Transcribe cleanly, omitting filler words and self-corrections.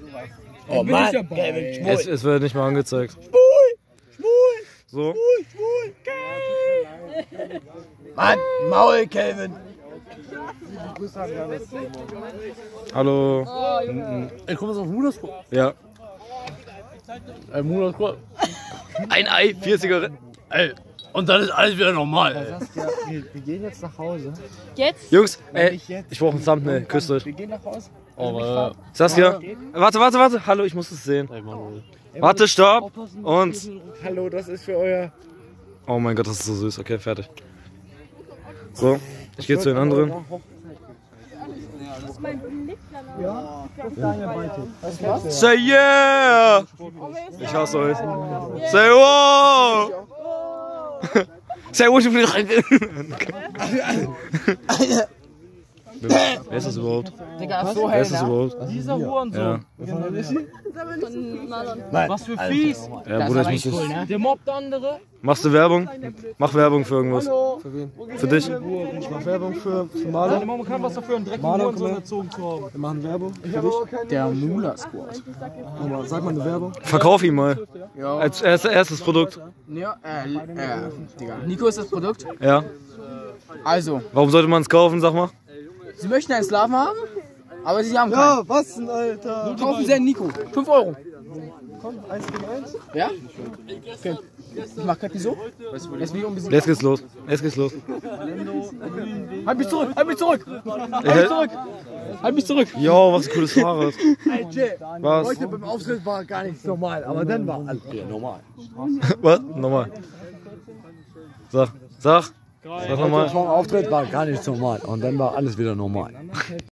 Oh Mann, Kevin, es wird nicht mal angezeigt. So. Mann, Maul, Kevin. Hallo. Ey, komm, was auf Mudersport? Ja. Mudersport. Ein Ei, 4 Zigaretten. Ey, und dann ist alles wieder normal. Saskia, wir gehen jetzt nach Hause. Jetzt? Jungs, ey, ich brauche ein Thumbnail. Küsst euch. Wir gehen nach Hause. Oh, Saskia, warte. Hallo, ich muss es sehen. Warte, stopp. Und. Hallo, das ist für euer... Oh mein Gott, das ist so süß. Okay, fertig. So, ich gehe zu den anderen. Das ist mein Mittliner. Ja, deine Beite. Say yeah! Ich hasse euch. Say wow! Say what you Wer ist das überhaupt? Digga, so Wer ist das überhaupt? Dieser Hurensohn. Ja. Von Marlon. was für fies. Ja, Bruder, ich muss das. Der mobbt andere. Machst du Werbung? Mach Werbung für irgendwas. Für wen? Für dich? Ich mach Werbung für Marlon. Deine Mama kann was dafür, einen dreckigen Marlon, Hurensohn komm her. erzogen zu haben. Wir machen Werbung für dich. Der Mula Squad. Nochmal, sag mal eine Werbung. Verkauf ihn mal. Ja. Als erstes Produkt. Ja, Digga. Nico ist das Produkt. Ja. Also, Warum sollte man es kaufen, sag mal? Sie möchten einen Sklaven haben, aber sie haben keinen. Ja, was denn, Alter? Kaufen Sie einen Nico. 5 Euro. Komm, 1 gegen 1. Ja? Okay. Ich mach grad so. Jetzt bin ich unbesiegt. Jetzt geht's los. Jetzt geht's los. Halt mich zurück! Halt mich zurück! Halt mich zurück! Jo, was ein cooles Fahrrad. Hey, Jay, Was? heute beim Auftritt war gar nichts normal, aber dann war alles wieder normal. Was? Nochmal. Sag nochmal. Beim Auftritt war gar nichts normal und dann war alles wieder normal.